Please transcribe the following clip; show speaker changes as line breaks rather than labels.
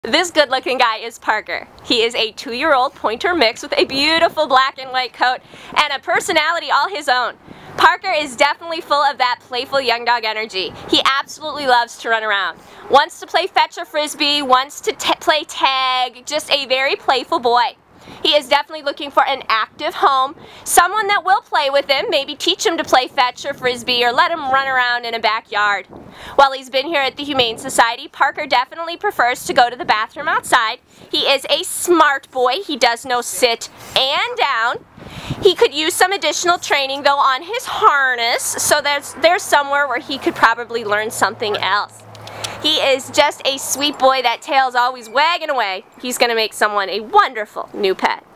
This good-looking guy is Parker. He is a 2-year-old pointer mix with a beautiful black and white coat and a personality all his own. Parker is definitely full of that playful young dog energy. He absolutely loves to run around. Wants to play fetch or frisbee, wants to play tag, just a very playful boy. He is definitely looking for an active home, someone that will play with him, maybe teach him to play fetch or frisbee or let him run around in a backyard. While he's been here at the Humane Society, Parker definitely prefers to go to the bathroom outside. He is a smart boy. He does know sit and down. He could use some additional training though on his harness, so there's somewhere where he could probably learn something else. He is just a sweet boy. That tail's always wagging away. He's going to make someone a wonderful new pet.